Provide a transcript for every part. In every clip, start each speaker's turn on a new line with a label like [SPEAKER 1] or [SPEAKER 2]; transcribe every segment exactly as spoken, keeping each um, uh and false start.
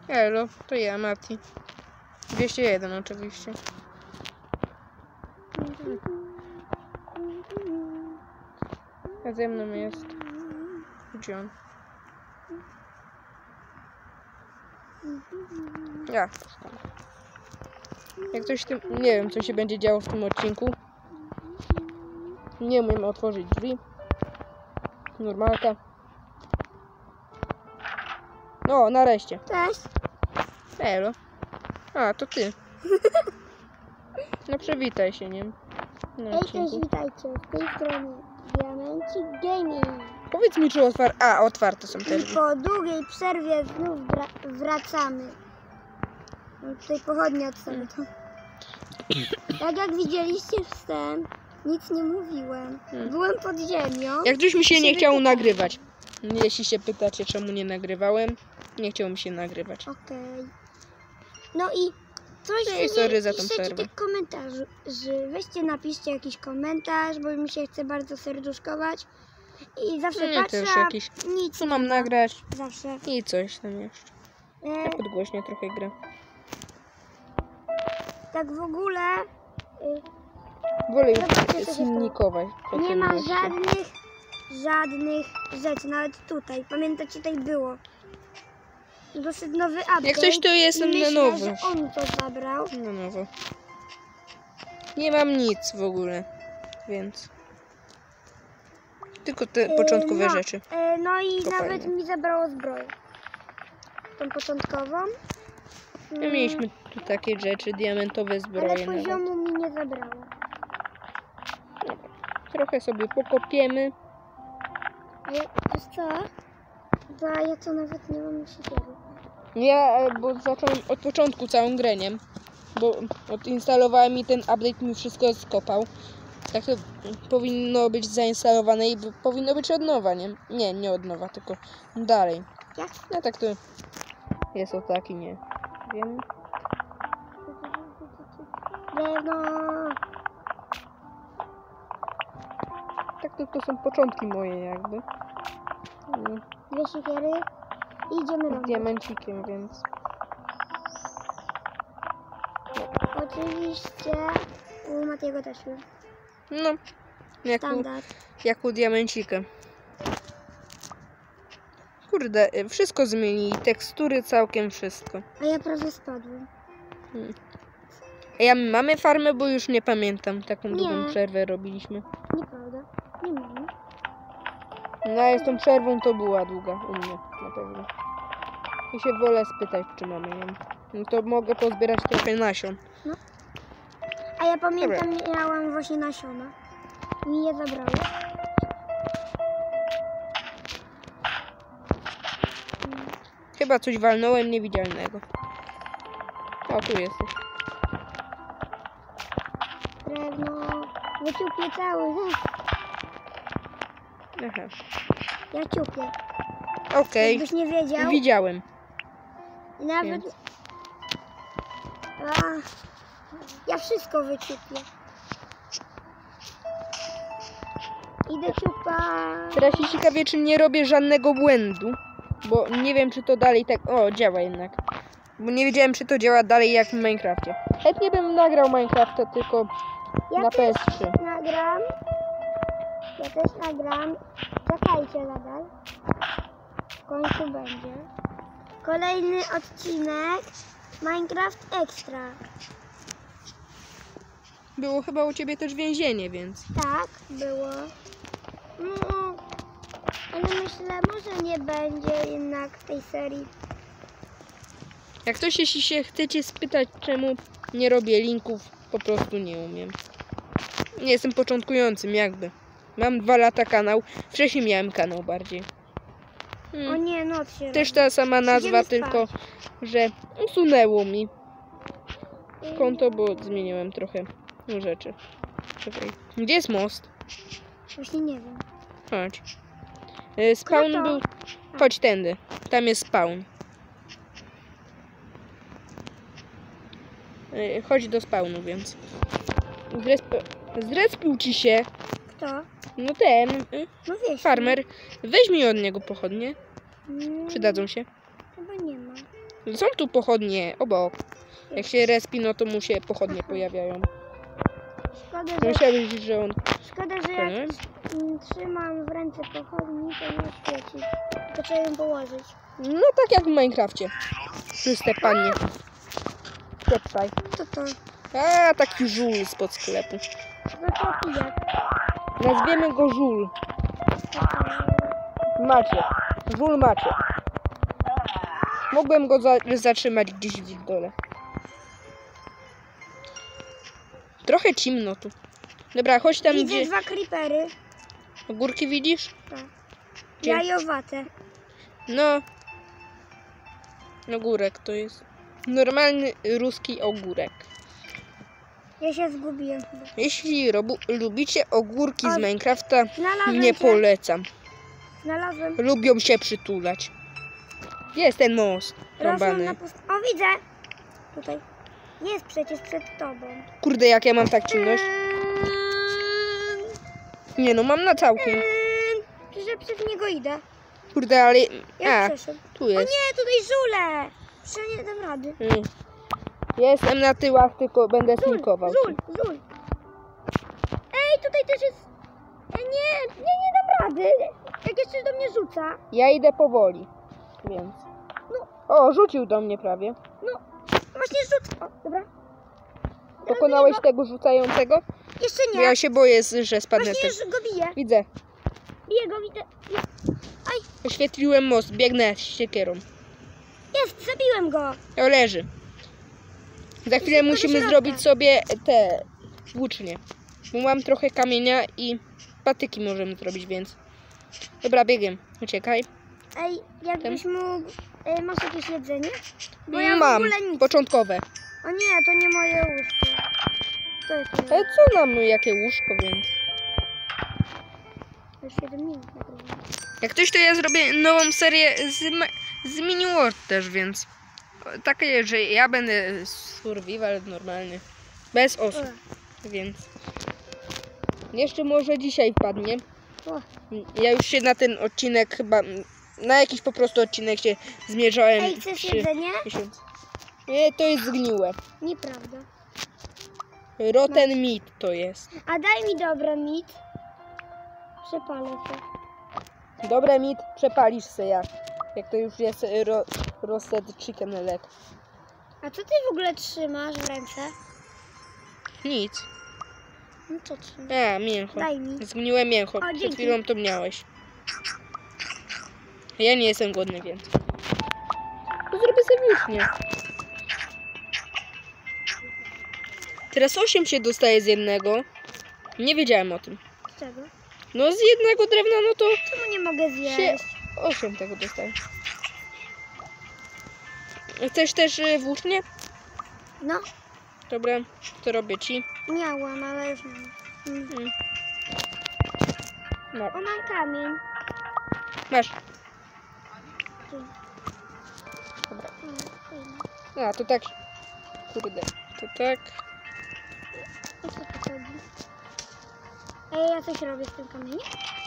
[SPEAKER 1] Elo, to ja, Mati. dwieście jeden oczywiście. A ze mną jest... Gdzie on? Ja. Jak coś tym... Nie wiem, co się będzie działo w tym odcinku. Nie umiem otworzyć drzwi. Normalka. O, nareszcie.
[SPEAKER 2] Cześć.
[SPEAKER 1] Elo. A, to ty. No przywitaj się, nie? Na
[SPEAKER 2] Hej, cześć,
[SPEAKER 1] odcinku.
[SPEAKER 2] witajcie. Z tej strony Diamencik Gaming.
[SPEAKER 1] Powiedz mi, czy otwar... A, otwarte są
[SPEAKER 2] I
[SPEAKER 1] też.
[SPEAKER 2] po długiej przerwie znów wra- wracamy. Mam tutaj pochodnie od sobie. Tak jak widzieliście wstęp, nic nie mówiłem.
[SPEAKER 1] Hmm.
[SPEAKER 2] Byłem pod ziemią.
[SPEAKER 1] Jak coś mi się nie
[SPEAKER 2] Się
[SPEAKER 1] chciało
[SPEAKER 2] wypytałem.
[SPEAKER 1] nagrywać. Jeśli się pytacie, czemu nie nagrywałem, nie chciało mi się nagrywać.
[SPEAKER 2] Okej. No i coś
[SPEAKER 1] No i sorry za tą
[SPEAKER 2] piszecie
[SPEAKER 1] przerwę.
[SPEAKER 2] tych komentarzy. Weźcie, napiszcie jakiś komentarz, bo mi się chce bardzo serduszkować. I zawsze
[SPEAKER 1] Nie,
[SPEAKER 2] patrzę,
[SPEAKER 1] też
[SPEAKER 2] a
[SPEAKER 1] jakiś...
[SPEAKER 2] nic
[SPEAKER 1] Co mam nagrać?
[SPEAKER 2] zawsze.
[SPEAKER 1] I coś tam jeszcze.
[SPEAKER 2] E,
[SPEAKER 1] Ja podgłośnie trochę grę.
[SPEAKER 2] tak w ogóle y,
[SPEAKER 1] Wolę
[SPEAKER 2] Zobaczcie, co się
[SPEAKER 1] silnikować.
[SPEAKER 2] nie ma żadnych, żadnych rzeczy, nawet tutaj. Pamiętacie, tutaj było. Dosyć nowy update.
[SPEAKER 1] Jak coś, to jestem
[SPEAKER 2] I
[SPEAKER 1] na
[SPEAKER 2] myślę,
[SPEAKER 1] nowo.
[SPEAKER 2] że on to zabrał.
[SPEAKER 1] Na nowo. Nie mam nic w ogóle, więc... Tylko te początkowe
[SPEAKER 2] no,
[SPEAKER 1] rzeczy.
[SPEAKER 2] y, no i
[SPEAKER 1] To
[SPEAKER 2] nawet
[SPEAKER 1] fajne.
[SPEAKER 2] mi zabrało zbroję. Tą początkową.
[SPEAKER 1] My
[SPEAKER 2] Mm,
[SPEAKER 1] mieliśmy tu takie rzeczy, diamentowe
[SPEAKER 2] ale
[SPEAKER 1] zbroje nawet.
[SPEAKER 2] poziomu mi nie zabrało.
[SPEAKER 1] Trochę sobie pokopiemy.
[SPEAKER 2] A ja, wiesz co? Bo ja to nawet nie mam siekiery.
[SPEAKER 1] Ja, e, bo zacząłem od początku całą grę, nie? Bo odinstalowałem i ten update mi wszystko skopał. Tak to powinno być zainstalowane i powinno być od nowa, nie? Nie, nie od nowa, tylko dalej.
[SPEAKER 2] Jak?
[SPEAKER 1] No tak to jest o taki, nie wiem.
[SPEAKER 2] Drewno.
[SPEAKER 1] Tak to, to są początki moje jakby. Mm,
[SPEAKER 2] Dwie siekiery. I idziemy
[SPEAKER 1] Z
[SPEAKER 2] robić.
[SPEAKER 1] diamencikiem, więc...
[SPEAKER 2] Oczywiście u Matiego też już.
[SPEAKER 1] No, jak u,
[SPEAKER 2] Standard.
[SPEAKER 1] jak u diamencika. Kurde, y, wszystko zmieni, tekstury, całkiem wszystko.
[SPEAKER 2] A ja prawie spadłem.
[SPEAKER 1] A ja mamy farmę, bo już nie pamiętam. Taką
[SPEAKER 2] Nie.
[SPEAKER 1] długą przerwę robiliśmy.
[SPEAKER 2] Nieprawda. Nie mam.
[SPEAKER 1] No a z tą przerwą to była długa u mnie, na pewno. I się wolę spytać, czy mamy ją. No to mogę pozbierać trochę nasion.
[SPEAKER 2] A ja pamiętam, miałam właśnie nasiona. Mi je zabrało.
[SPEAKER 1] Chyba coś walnąłem niewidzialnego. O, tu jesteś.
[SPEAKER 2] Drewno. Wyciupię cały.
[SPEAKER 1] Aha.
[SPEAKER 2] Ja ciupię.
[SPEAKER 1] Okej,
[SPEAKER 2] Jakbyś nie wiedział.
[SPEAKER 1] widziałem.
[SPEAKER 2] I nawet...
[SPEAKER 1] Więc.
[SPEAKER 2] A, ja wszystko wyciupię. Idę ciupa.
[SPEAKER 1] Teraz się ciekawie, czy nie robię żadnego błędu. Bo nie wiem, czy to dalej tak... O, działa jednak. Bo nie wiedziałem, czy to działa dalej jak w Minecrafcie. Chętnie bym nagrał Minecrafta, tylko
[SPEAKER 2] Ja
[SPEAKER 1] na
[SPEAKER 2] też
[SPEAKER 1] P S trzy.
[SPEAKER 2] nagram. Ja też nagram. Czekajcie nadal. W końcu będzie. Kolejny odcinek Minecraft Extra.
[SPEAKER 1] Było chyba u ciebie też więzienie, więc...
[SPEAKER 2] Tak, było. No, ale myślę, może nie będzie jednak tej serii.
[SPEAKER 1] Jak coś, jeśli się chcecie spytać, czemu nie robię linków, po prostu nie umiem. Nie jestem początkującym, jakby. Mam dwa lata kanał. Wcześniej miałem kanał bardziej.
[SPEAKER 2] O
[SPEAKER 1] Hmm.
[SPEAKER 2] nie, noc się
[SPEAKER 1] Też
[SPEAKER 2] robi.
[SPEAKER 1] ta sama nazwa,
[SPEAKER 2] Idziemy
[SPEAKER 1] tylko
[SPEAKER 2] spać.
[SPEAKER 1] że usunęło mi konto, bo zmieniłem trochę rzeczy. Czekaj. Gdzie jest most?
[SPEAKER 2] Właśnie nie wiem.
[SPEAKER 1] Chodź. Y, Spawn
[SPEAKER 2] Kto to?
[SPEAKER 1] był... Chodź tędy. Tam jest spawn. Y, Chodź do spawnu, więc... Zresp- Zrespił ci się.
[SPEAKER 2] Kto?
[SPEAKER 1] No ten, y,
[SPEAKER 2] No wiesz.
[SPEAKER 1] farmer. Weź mi od niego pochodnie.
[SPEAKER 2] Mm,
[SPEAKER 1] Przydadzą się.
[SPEAKER 2] Chyba nie ma.
[SPEAKER 1] Są tu pochodnie obok. Jak się respi, no to mu się pochodnie pojawiają.
[SPEAKER 2] Szkoda, że,
[SPEAKER 1] Myślałeś, że on...
[SPEAKER 2] szkoda, że
[SPEAKER 1] To nie?
[SPEAKER 2] jak mm, trzymam w ręce pochodni, to nie świeci. To trzeba ją położyć.
[SPEAKER 1] No tak jak w Minecrafcie. Czyste panie. Przepraszaj.
[SPEAKER 2] Co to?
[SPEAKER 1] A, taki żul spod sklepu.
[SPEAKER 2] No to pijak.
[SPEAKER 1] Nazwiemy go żul. Macie. Żul macie. Mogłem go za zatrzymać gdzieś w dole. Trochę ciemno tu. Dobra, chodź tam
[SPEAKER 2] Widzę
[SPEAKER 1] gdzie...
[SPEAKER 2] dwa creepery.
[SPEAKER 1] Górki widzisz?
[SPEAKER 2] Tak.
[SPEAKER 1] Gdzie?
[SPEAKER 2] Jajowate.
[SPEAKER 1] No. Ogórek to jest. Normalny ruski ogórek.
[SPEAKER 2] Ja się zgubiłem chyba.
[SPEAKER 1] Jeśli robu, lubicie ogórki z
[SPEAKER 2] O,
[SPEAKER 1] Minecrafta,
[SPEAKER 2] Znalazłem
[SPEAKER 1] nie
[SPEAKER 2] się.
[SPEAKER 1] polecam.
[SPEAKER 2] Znalazłem.
[SPEAKER 1] Lubią się przytulać. Jest ten most
[SPEAKER 2] Rosną
[SPEAKER 1] rąbany.
[SPEAKER 2] na pust... O, widzę. Tutaj. Jest przecież przed tobą.
[SPEAKER 1] Kurde, jak ja mam tak ciemność. Nie no, mam na całkiem.
[SPEAKER 2] Przecież przez niego idę.
[SPEAKER 1] Kurde, ale...
[SPEAKER 2] Jak
[SPEAKER 1] A,
[SPEAKER 2] przeszedł?
[SPEAKER 1] tu
[SPEAKER 2] O
[SPEAKER 1] jest.
[SPEAKER 2] nie, tutaj żule. Przecież nie dam rady.
[SPEAKER 1] Mm. Jestem na tyłach, tylko będę
[SPEAKER 2] Żul,
[SPEAKER 1] sneakował.
[SPEAKER 2] żul, żul. Ej, tutaj też jest... Ej, nie, nie, nie dam rady. Jak jeszcze do mnie rzuca.
[SPEAKER 1] Ja idę powoli, więc...
[SPEAKER 2] No,
[SPEAKER 1] O, rzucił do mnie prawie.
[SPEAKER 2] no. Właśnie rzuca. O, dobra. Teraz
[SPEAKER 1] Pokonałeś
[SPEAKER 2] biję
[SPEAKER 1] tego rzucającego?
[SPEAKER 2] go. Jeszcze
[SPEAKER 1] Bo
[SPEAKER 2] nie.
[SPEAKER 1] ja się boję, że spadnę.
[SPEAKER 2] Właśnie
[SPEAKER 1] Ten...
[SPEAKER 2] już go biję.
[SPEAKER 1] Widzę.
[SPEAKER 2] Biję go, widzę. Biję. Aj,
[SPEAKER 1] Oświetliłem most, biegnę z siekierą.
[SPEAKER 2] jest, zabiłem go.
[SPEAKER 1] O, leży. Za chwilę
[SPEAKER 2] szybko do
[SPEAKER 1] musimy
[SPEAKER 2] środka.
[SPEAKER 1] zrobić sobie te włócznie. Bo mam trochę kamienia i patyki możemy zrobić, więc... Dobra, biegiem. Uciekaj.
[SPEAKER 2] Ej, jakbyś mógł... E, masz jakieś jedzenie? Bo ja w
[SPEAKER 1] Mam.
[SPEAKER 2] ogóle nic.
[SPEAKER 1] Początkowe.
[SPEAKER 2] O nie, to nie moje łóżko. To jest moje.
[SPEAKER 1] Ale co nam, jakie łóżko, więc...
[SPEAKER 2] Już siedem minut nagrywam.
[SPEAKER 1] Jak ktoś, to ja zrobię nową serię z, ma- z Mini World też, więc... Takie, że ja będę survival normalny. Bez osób,
[SPEAKER 2] O,
[SPEAKER 1] więc... Jeszcze może dzisiaj wpadnie.
[SPEAKER 2] o,
[SPEAKER 1] Ja już się na ten odcinek chyba... Na jakiś po prostu odcinek się zmierzałem.
[SPEAKER 2] Ej, chcesz
[SPEAKER 1] trzy
[SPEAKER 2] jedzenie?
[SPEAKER 1] miesiące. Nie, to jest zgniłe.
[SPEAKER 2] Nieprawda.
[SPEAKER 1] Rotten meat to jest.
[SPEAKER 2] A daj mi dobre mit. Przepalę się.
[SPEAKER 1] Dobre meat przepalisz se jak. Jak to już jest ro, roasted chicken leg.
[SPEAKER 2] A co ty w ogóle trzymasz w ręce?
[SPEAKER 1] Nic.
[SPEAKER 2] No co trzymasz?
[SPEAKER 1] A, mięcho.
[SPEAKER 2] Daj mi.
[SPEAKER 1] Zgniłe mięcho.
[SPEAKER 2] O,
[SPEAKER 1] Przed
[SPEAKER 2] dzięki.
[SPEAKER 1] chwilą to miałeś. Ja nie jestem głodny, więc... To zrobię sobie włócznie. Teraz osiem się dostaje z jednego. Nie wiedziałem o tym.
[SPEAKER 2] Z czego?
[SPEAKER 1] No z jednego drewna, no to
[SPEAKER 2] Czemu nie mogę
[SPEAKER 1] się
[SPEAKER 2] zjeść?
[SPEAKER 1] osiem tego dostaje. Chcesz też y, włócznie?
[SPEAKER 2] No,
[SPEAKER 1] Dobra, to robię ci.
[SPEAKER 2] miałam, ale już mam. Mm.
[SPEAKER 1] Mm. No,
[SPEAKER 2] O, mam kamień.
[SPEAKER 1] masz.
[SPEAKER 2] Tu.
[SPEAKER 1] Dobra.
[SPEAKER 2] O, fajnie.
[SPEAKER 1] A, to tak. Kurde, to tak.
[SPEAKER 2] O co tu chodzi? Ej, ja coś robię z tym kamieniem?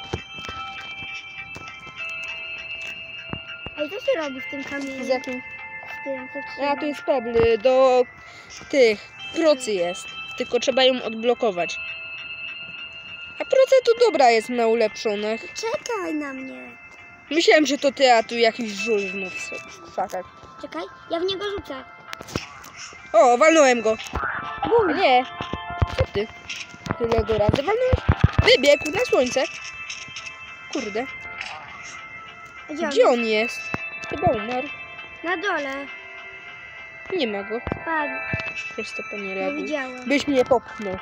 [SPEAKER 2] Ej, co się robi z tym kamieniem?
[SPEAKER 1] Z jakim?
[SPEAKER 2] Z tym, co
[SPEAKER 1] A,
[SPEAKER 2] trzymam?
[SPEAKER 1] tu jest pebble. Do tych procy jest. Tylko trzeba ją odblokować. A proca tu dobra jest na ulepszonych.
[SPEAKER 2] Czekaj na mnie.
[SPEAKER 1] Myślałem, że to ty, a tu jakiś żul znów w krzakach.
[SPEAKER 2] Czekaj, ja w niego rzucę.
[SPEAKER 1] O, walnąłem go.
[SPEAKER 2] Bum.
[SPEAKER 1] Nie. Co ty? Tyle go razy walnąłeś? Wybiegł na słońce. Kurde.
[SPEAKER 2] A Gdzie on?
[SPEAKER 1] Gdzie on jest? Chyba umarł.
[SPEAKER 2] Na dole.
[SPEAKER 1] Nie ma go.
[SPEAKER 2] Spadł.
[SPEAKER 1] Prosto panie
[SPEAKER 2] Nie
[SPEAKER 1] reaguj.
[SPEAKER 2] widziałem.
[SPEAKER 1] Byś mnie popchnął.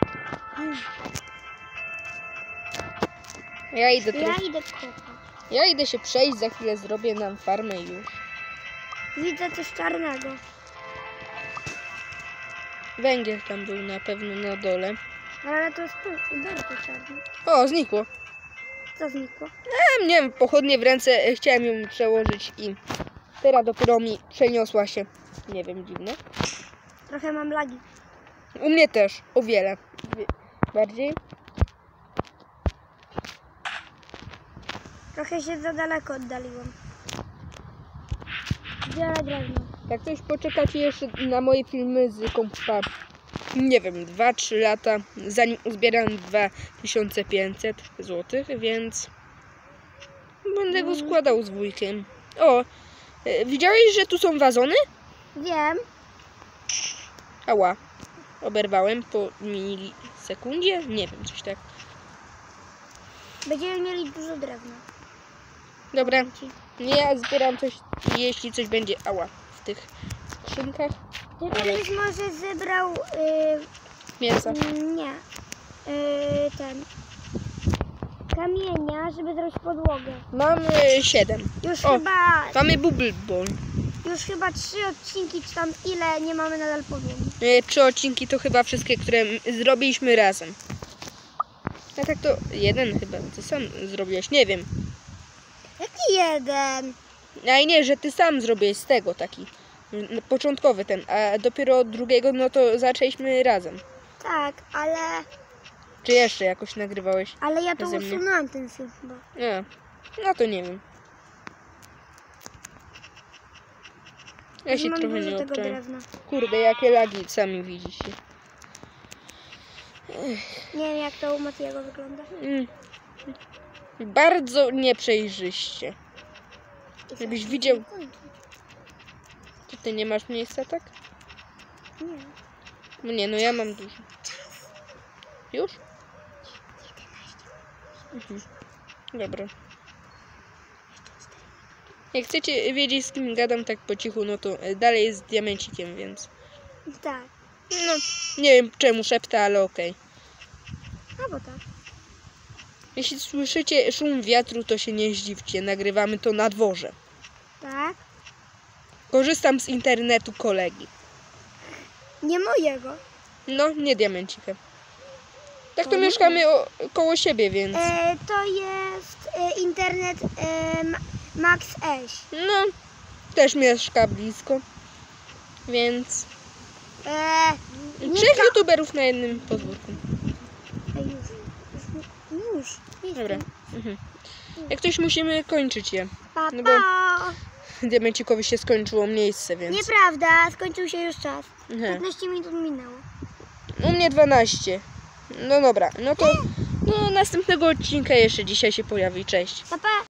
[SPEAKER 1] Ja idę tu.
[SPEAKER 2] Ja idę kopać.
[SPEAKER 1] Ja idę się przejść, za chwilę zrobię nam farmę już.
[SPEAKER 2] Widzę coś czarnego.
[SPEAKER 1] Węgiel tam był na pewno na dole.
[SPEAKER 2] Ale to jest tu, bardzo czarne.
[SPEAKER 1] O, znikło.
[SPEAKER 2] Co znikło?
[SPEAKER 1] A, nie wiem, pochodnie w ręce, e, chciałem ją przełożyć i teraz dopiero mi przeniosła się. Nie wiem, dziwne.
[SPEAKER 2] Trochę mam lagi.
[SPEAKER 1] U mnie też, o wiele. Wie- Bardziej.
[SPEAKER 2] Trochę się za daleko oddaliłam. Biorę drewno.
[SPEAKER 1] Jak coś poczekacie jeszcze na moje filmy z kompa, nie wiem, dwa trzy lata, zanim uzbieram dwa tysiące pięćset złotych, więc będę go składał z wujkiem. O, e, widziałeś, że tu są wazony?
[SPEAKER 2] Wiem.
[SPEAKER 1] Ała, oberwałem po milisekundzie, nie wiem, coś tak.
[SPEAKER 2] Będziemy mieli dużo drewna.
[SPEAKER 1] Dobra, ja zbieram coś, jeśli coś będzie, ała, w tych skrzynkach.
[SPEAKER 2] Ty
[SPEAKER 1] Ale-
[SPEAKER 2] byś może zebrał... Yy,
[SPEAKER 1] Mięsa.
[SPEAKER 2] nie. Yy, ten... Kamienia, żeby zrobić podłogę.
[SPEAKER 1] Mam e, siedem.
[SPEAKER 2] Już
[SPEAKER 1] O.
[SPEAKER 2] chyba...
[SPEAKER 1] Mamy bubble ball.
[SPEAKER 2] Już chyba trzy odcinki, czy tam ile nie mamy nadal podłogi.
[SPEAKER 1] E, Trzy odcinki to chyba wszystkie, które m- zrobiliśmy razem. A tak to jeden chyba, ty sam zrobiłeś, nie wiem.
[SPEAKER 2] Jaki jeden?
[SPEAKER 1] A i nie, że ty sam zrobiłeś z tego taki m, początkowy ten, a dopiero od drugiego no to zaczęliśmy razem.
[SPEAKER 2] Tak, ale...
[SPEAKER 1] Czy jeszcze jakoś nagrywałeś?
[SPEAKER 2] Ale ja to
[SPEAKER 1] Ze mnie.
[SPEAKER 2] usunąłem ten film chyba.
[SPEAKER 1] Nie, no to nie wiem. Ja się
[SPEAKER 2] Mam
[SPEAKER 1] trochę
[SPEAKER 2] dużo
[SPEAKER 1] nie
[SPEAKER 2] tego
[SPEAKER 1] obczałem.
[SPEAKER 2] drewna.
[SPEAKER 1] Kurde, jakie lagi, sami widzicie.
[SPEAKER 2] Nie wiem jak to u Matiego wygląda.
[SPEAKER 1] Mm. Bardzo nieprzejrzyście. Żebyś widział. Czy ty nie masz miejsca, tak?
[SPEAKER 2] Nie.
[SPEAKER 1] No nie, no ja mam dużo. Już? Mhm. Dobra. Jak chcecie wiedzieć, z kim gadam tak po cichu, no to e, dalej jest z diamencikiem, więc...
[SPEAKER 2] Tak.
[SPEAKER 1] No, nie wiem czemu szepta, ale okej.
[SPEAKER 2] No bo tak.
[SPEAKER 1] Jeśli słyszycie szum wiatru, to się nie zdziwcie. Nagrywamy to na dworze.
[SPEAKER 2] Tak.
[SPEAKER 1] Korzystam z internetu kolegi.
[SPEAKER 2] Nie mojego.
[SPEAKER 1] No, nie diamencika. Tak to
[SPEAKER 2] To
[SPEAKER 1] mieszkamy o, koło siebie, więc...
[SPEAKER 2] E, to jest e, internet e, Ma- Max Eś.
[SPEAKER 1] No, też mieszka blisko. Więc...
[SPEAKER 2] E,
[SPEAKER 1] Trzech youtuberów na jednym podwórku.
[SPEAKER 2] e, już. Już. Już. Jestem.
[SPEAKER 1] Dobra. Mhm. Jak ktoś musimy kończyć je.
[SPEAKER 2] Pa,
[SPEAKER 1] No bo
[SPEAKER 2] pa.
[SPEAKER 1] diamencikowi się skończyło miejsce, więc...
[SPEAKER 2] Nieprawda, skończył się już czas.
[SPEAKER 1] Mhm.
[SPEAKER 2] piętnaście minut minęło.
[SPEAKER 1] U mnie dwanaście. No dobra, no to no, następnego odcinka jeszcze dzisiaj się pojawi. Cześć.
[SPEAKER 2] Pa, pa.